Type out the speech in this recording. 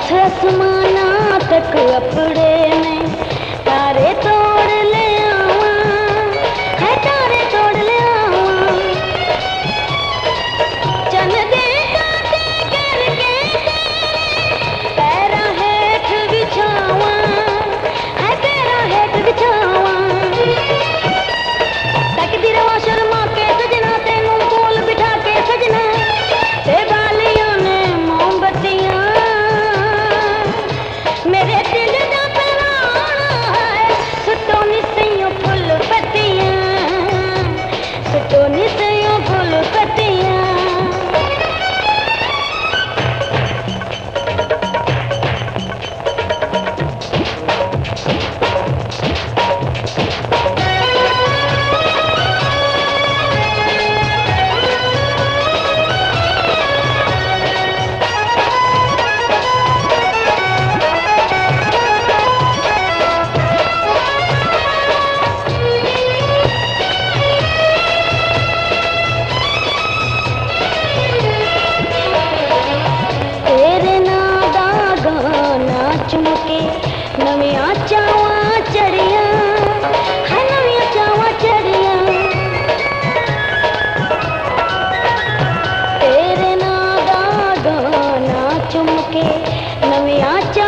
आसमाना तक अपड़े में तारे तोड़ ले आवा, है तारे तोड़ ले आवा। चन दे कांटे करके पैरा हेठ बिछावा, है पैरा हेठ बिछावा। तकदी रवा शर्मा के सजना तेनू कोल बिठा के सजना, ते बालियां ने मोमबत्तियां मेरे दिल दा पराना है। सुटो निसैयों फुल पत्तियां, सुटो निसैयों फुल पत्तियां। चुमके नवियां चावां चढ़ियां, है नवियां चावां चढ़ियां। तेरे नां दा गाना चुमके नवियां